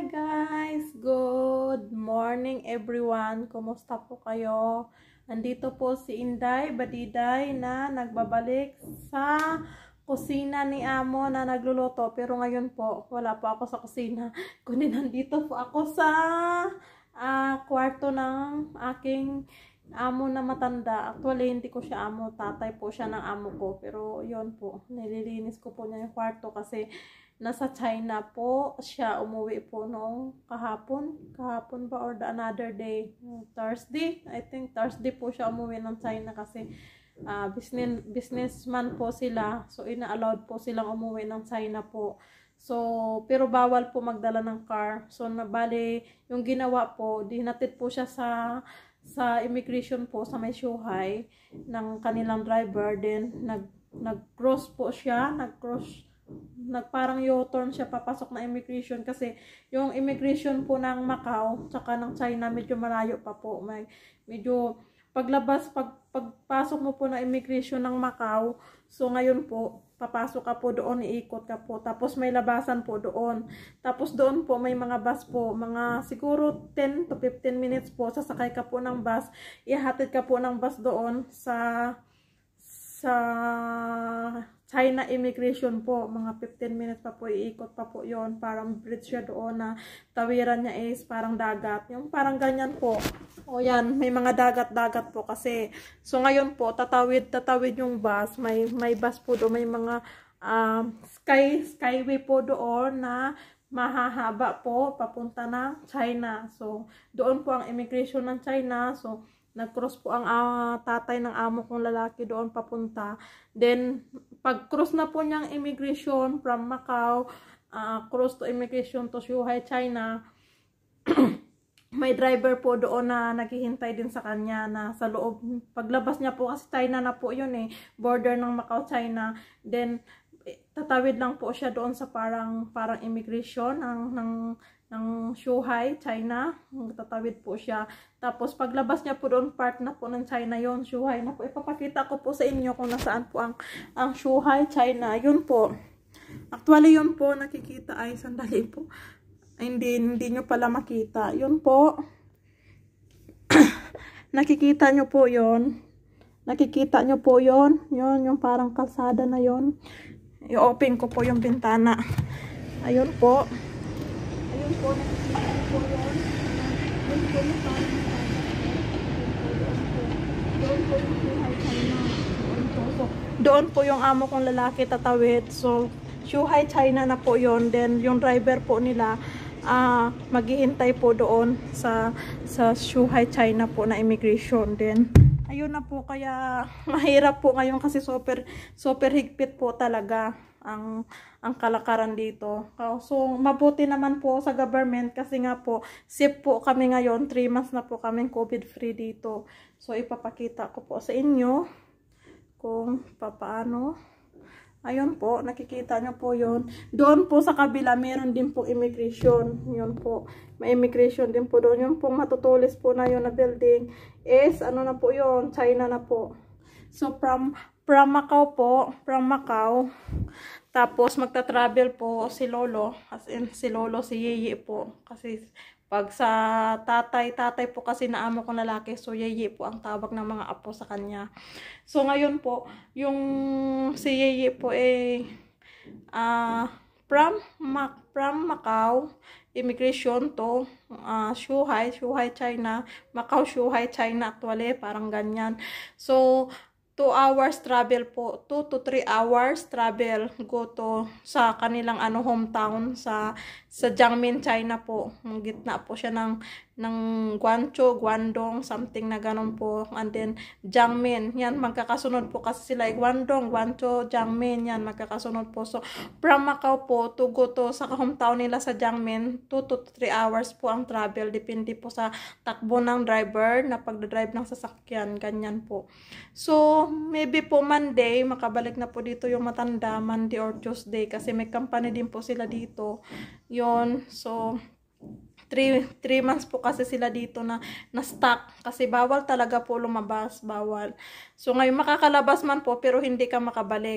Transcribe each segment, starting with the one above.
Hi guys! Good morning everyone! Kumusta po kayo? Andito po si Inday Badiday na nagbabalik sa kusina ni Amo na nagluluto. Pero ngayon po, wala po ako sa kusina. Kundi nandito po ako sa kwarto ng aking amo na matanda. Actually, hindi ko siya amo. Tatay po siya ng amo ko. Pero yun po, nililinis ko po niya yung kwarto kasi nasa China po siya, umuwi po noong kahapon ba or the another day, Thursday, I think Thursday po siya umuwi ng China kasi businessman po sila, so ina-allowed po silang umuwi ng China po. So, pero bawal po magdala ng car. So, nabali, yung ginawa po, dinatid po siya sa immigration po sa may Shuhai ng kanilang driver. Then, nag-cross po siya, parang U-turn siya papasok na immigration kasi yung immigration po ng Macau tsaka ng China medyo malayo pa po. Medyo pagpasok mo po na immigration ng Macau, so ngayon po papasok ka po doon, iikot ka po, tapos may labasan po doon, tapos doon po may mga bus po, mga siguro 10 to 15 minutes po, sasakay ka po ng bus, ihatid ka po ng bus doon sa China immigration po, mga 15 minutes pa po, iikot pa po yon. Parang bridge siya doon na tawiran niya is parang dagat, yung parang ganyan po. O yan, may mga dagat po kasi. So ngayon po, tatawid yung bus, may bus po doon, may mga skyway po doon na mahahaba po papunta ng China. So doon po ang immigration ng China. So nag-cross po ang tatay ng amo kong lalaki doon papunta. Then, pag-cross na po niyang immigration from Macau, cross to immigration to Shuhai, China, may driver po doon na naghihintay din sa kanya na sa loob. Paglabas niya po, kasi China na po yun border ng Macau, China. Then, tatawid lang po siya doon sa parang immigration ng Shuhai, China. Tatawid po siya. Tapos paglabas niya po doon, part na po ng China yon, Shuhai na po. Ipapakita ko po sa inyo kung nasaan po ang Shuhai, China. Yun po. Actually yun po, nakikita ay sandali po. Hindi nyo pala makita. Yun po. Nakikita nyo po yon. Nakikita nyo po yon. Yun, yung parang kalsada na yon. I-open ko po yung bintana. Ayun po. Ayun po, nakikita nyo po yun. Yun po yung parang doon po yung amo kong lalaki tatawid. So, Shuhai, China na po yon. Then, yung driver po nila, maghihintay po doon sa Shuhai, China po na immigration. Then, ayun na po, kaya mahirap po ngayon kasi super higpit po talaga ang kalakaran dito. So, mabuti naman po sa government kasi nga po, safe po kami ngayon. 3 months na po kaming COVID-free dito. So, ipapakita ko po sa inyo kung paano. Ayun po, nakikita nyo po yon. Doon po sa kabila, meron din po immigration. Yun po, may immigration din po doon. Yun po, matutulis po na yun na building is, ano na po yun, China na po. So, from Macau po, from Macau, tapos magta-travel po si Lolo, as in si Lolo, si Yeye po, kasi pag sa tatay po kasi na amo kong lalaki, so Yeye po ang tawag ng mga apo sa kanya. So ngayon po, yung si Yeye po from Macau immigration to Shuhai, China, Macau, Shuhai, China, actually parang ganyan. So 2 hours travel po, 2 to 3 hours travel go to sa kanilang hometown sa Jiangmen, China po. Gitna po siya ng Guangzhou, Guangdong, something na ganun po. And then Jiangmen, yan magkakasunod po kasi sila Guangdong, Guangzhou, Jiangmen, yan magkakasunod po. So from Macau po to go to sa hometown nila sa Jiangmen, 2 to 3 hours po ang travel, depende po sa takbo ng driver na pagdadrive ng sasakyan, ganyan po. So maybe po Monday makabalik na po dito yung matanda, Monday or Tuesday kasi may company din po sila dito yon. So 3 months po kasi sila dito na stuck kasi bawal talaga po lumabas, bawal. So ngayon makakalabas man po pero hindi ka makabalik.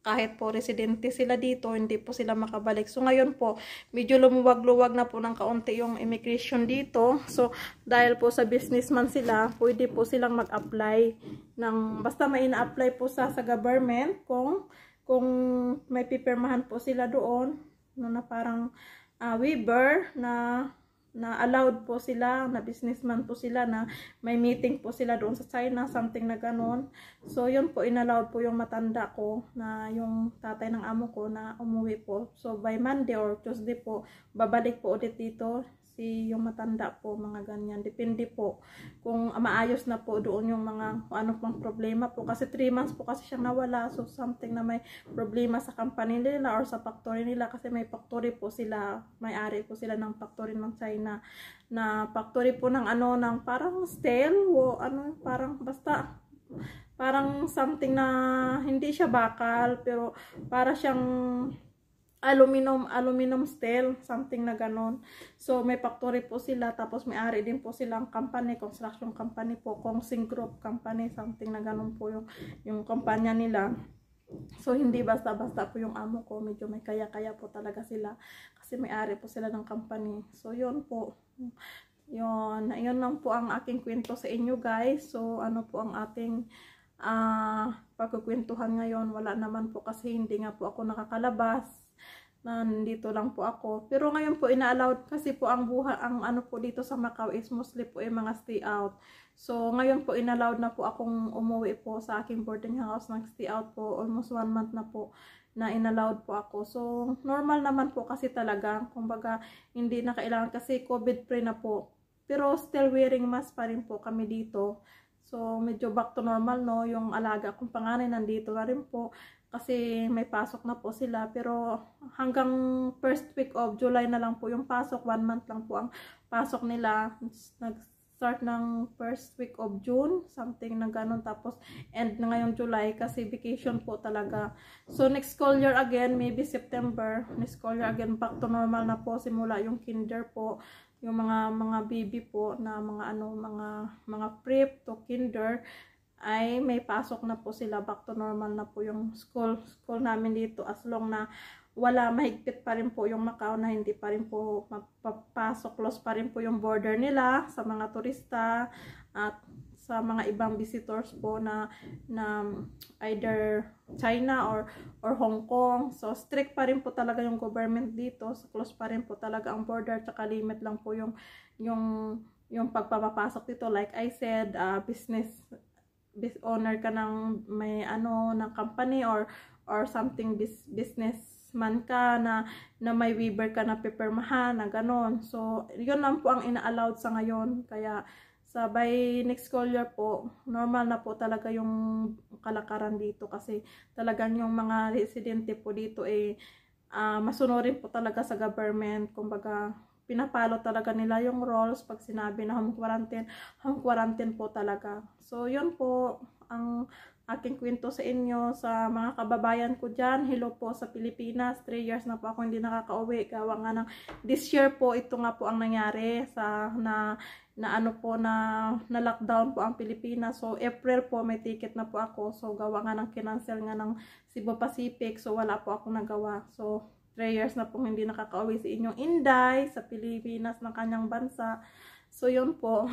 kahit po residente sila dito, hindi po sila makabalik. So ngayon po, medyo lumuwag-luwag na po ng kaunti yung immigration dito. So dahil po sa businessman sila, pwede po silang mag-apply ng, basta may ina-apply po sa government kung may pipirmahan po sila doon, no, na parang waiver na allowed po sila, na businessman po sila, na may meeting po sila doon sa China, something na ganon. So yun po, inallowed po yung matanda ko, na yung tatay ng amo ko na umuwi po. So by Monday or Tuesday po, babalik po ulit dito yung matanda po, mga ganyan. Depende po kung maayos na po doon yung mga ano pang problema po. Kasi 3 months po kasi siyang nawala. So something na may problema sa company nila or sa factory nila. Kasi may factory po sila, may-ari po sila ng factory ng China. Na factory po ng ano, ng parang steel o ano, parang basta parang something na hindi siya bakal, pero para siyang aluminum steel, something na ganon. So may factory po sila, tapos may-ari din po silang company, construction company po, Kongsing Group Company, something na ganon po yung kumpanya nila. So hindi basta-basta po yung amo ko, medyo may kaya-kaya po talaga sila kasi may-ari po sila ng company. So yun po. Yun lang po ang aking kwento sa inyo, guys. So ano po ang ating pagkukwentuhan ngayon. Wala naman po kasi hindi nga po ako nakakalabas. Nandito lang po ako. Pero ngayon po ina-allowed kasi po ang ano po dito sa Macau is mostly po yung mga stay out. So ngayon po ina-allowed na po akong umuwi po sa aking boarding house, ng stay out po. Almost 1 month na po na ina-allowed po ako. So normal naman po kasi talaga. Kumbaga hindi na kailangan kasi COVID free na po. Pero still wearing mask pa rin po kami dito. So medyo back to normal, no. Yung alaga kong panganay nandito na rin po. Kasi may pasok na po sila, pero hanggang first week of July na lang po yung pasok. 1 month lang po ang pasok nila. Nag-start ng first week of June, something na ganun. Tapos end na ngayong July kasi vacation po talaga. So next school year again, maybe September, next school year again, back to normal na po. Simula yung kinder po, yung mga baby po na mga prep to kinder, ay may pasok na po sila, back to normal na po yung school namin dito, as long na wala, mahigpit pa rin po yung Macau, na hindi pa rin po mapapasok, close pa rin po yung border nila sa mga turista at sa mga ibang visitors po na either China or Hong Kong. So strict pa rin po talaga yung government dito, so close pa rin po talaga ang border, tsaka limit lang po yung pagpapasok dito. Like I said, business owner ka ng may ng company or something, businessman ka na may waiver ka na pipirmahan na ganon. So yun lang po ang ina-allowed sa ngayon. Kaya sa by next school year po, normal na po talaga yung kalakaran dito, kasi talagang yung mga residente po dito masunurin po talaga sa government. Kumbaga pinapalo talaga nila yung rules. Pag sinabi na home quarantine po talaga. So yun po ang aking kwento sa inyo, sa mga kababayan ko dyan. Hello po sa Pilipinas. 3 years na po ako hindi nakakauwi. Gawa nga ng this year po, ito nga po ang nangyari na lockdown po ang Pilipinas. So April po may ticket na po ako. So gawa nga ng kinancel nga ng Cebu Pacific. So wala po akong nagawa. So 3 years na pong hindi nakakauwi si inyong Inday sa Pilipinas, ng kanyang bansa. So yun po,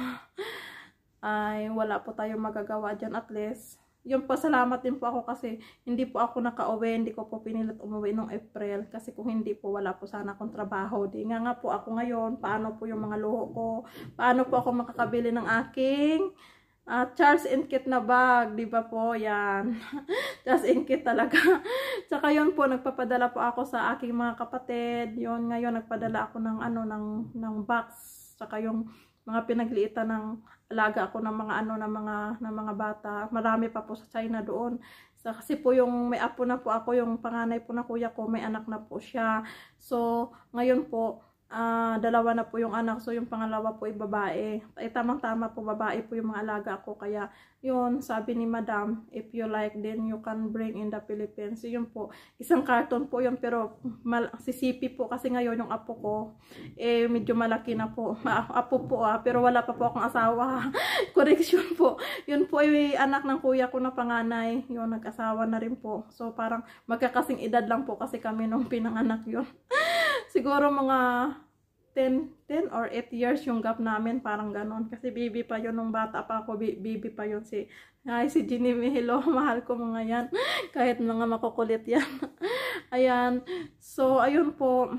ay wala po tayong magagawa dyan, at least. Yun po, salamat din po ako kasi hindi po ako nakauwi, hindi ko po pinilit umuwi noong April. Kasi kung hindi po, wala po sana akong trabaho. Di nga po ako ngayon, paano po yung mga luho ko, paano po ako makakabili ng aking Charles and Kit na bag, di ba po? Yan. Charles and Kit talaga. Tsaka yun po, nagpapadala po ako sa aking mga kapatid. Yun, ngayon nagpadala ako ng ng box. Tsaka yung mga pinagliitan ng alaga ako ng mga bata. Marami pa po sa China doon. So, kasi po yung may apo na po ako, yung panganay po na kuya ko, may anak na po siya. So, ngayon po, dalawa na po yung anak, so yung pangalawa po ay babae. Ay tamang-tama po, babae po yung mga alaga ko, kaya yun, sabi ni Madam, if you like then you can bring in the Philippines. So, yun po, isang carton po yun, pero sisipi po kasi ngayon yung apo ko, medyo malaki na po. Apo po pero wala pa po akong asawa. Correction po. Yun po ay anak ng kuya ko na panganay. Yun, nag-asawa na rin po. So parang magkakasing edad lang po kasi kami nung pinanganak yun. Siguro mga 10 or 8 years yung gap namin, parang ganon. Kasi baby pa yun nung bata pa ako, baby pa yun si Ginny. Hello, mahal ko mga yan. Kahit mga makukulit yan. Ayan. So, ayun po.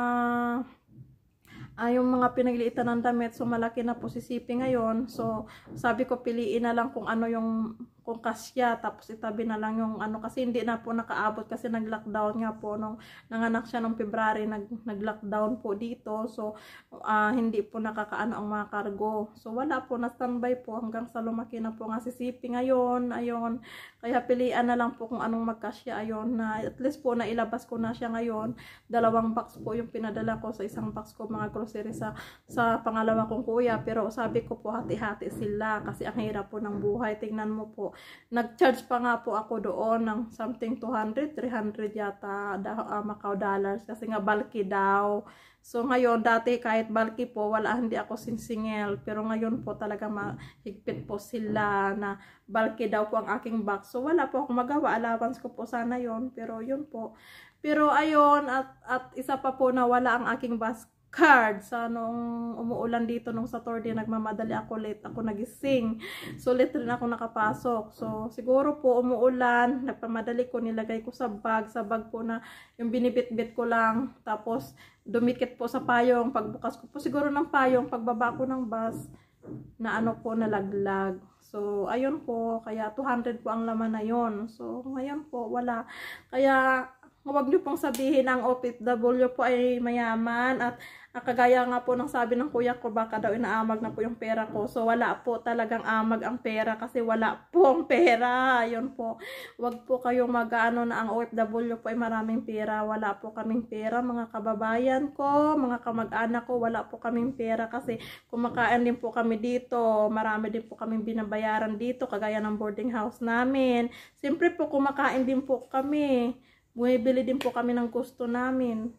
Yung mga pinagliitan ng damit, so malaki na po si Sipi ngayon. So, sabi ko piliin na lang kung ano yung kung kasya, tapos itabi na lang yung ano, kasi hindi na po nakaabot kasi nag-lockdown nga po nung nanganak siya nung February, nag-lockdown po dito. So hindi po nakakaano ang mga cargo. So wala po, na standby po hanggang sa lumaki na po nga si Sipi ngayon. Ayun, kaya pilian na lang po kung anong magkasya. Ayun, na at least po nailabas ko na siya ngayon. 2 box po yung pinadala ko, sa isang box ko mga grocery sa pangalawa kong kuya, pero sabi ko po hati-hati sila kasi ang hirap po ng buhay. Tingnan mo po, nag-charge pa nga po ako doon ng something 200, 300 yata Macau dollars kasi nga bulky daw. So ngayon, dati kahit bulky po, hindi ako sinsingel, pero ngayon po talaga mahigpit po sila na bulky daw po ang aking box. So wala po akong magawa, allowance ko po sana yon, pero yun po. Pero ayun, at isa pa po na wala ang aking bus card sa nung umuulan dito nung Saturday, nagmamadali ako, late ako nagising, so late rin ako nakapasok. So siguro po umuulan, nagpamadali ko, nilagay ko sa bag po na yung binibit-bit ko lang, tapos dumikit po sa payong. Pagbukas ko po siguro ng payong, pagbaba ko ng bus na ano po, nalaglag. So ayun po, kaya 200 po ang laman na yon. So ngayon po wala, kaya huwag niyo pong sabihin ang OFW po ay mayaman, at kagaya nga po ng sabi ng kuya ko, baka daw inaamag na po yung pera ko. So wala po talagang amag ang pera, kasi wala pong pera. Ayun po, huwag po kayong mag-ano na ang OFW po ay maraming pera. Wala po kaming pera, mga kababayan ko, mga kamag-anak ko, wala po kaming pera kasi kumakain din po kami dito. Marami din po kaming binabayaran dito, kagaya ng boarding house namin. Siyempre po kumakain din po kami. Bumibili din po kami ng gusto namin.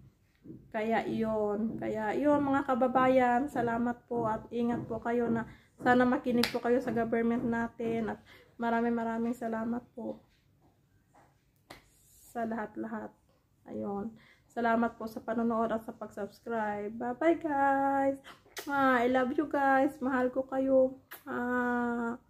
Kaya yun mga kababayan, salamat po at ingat po kayo, na sana makinig po kayo sa government natin, at maraming salamat po sa lahat-lahat. Ayun. Salamat po sa panonood at sa pag-subscribe. Bye-bye guys. I love you guys. Mahal ko kayo.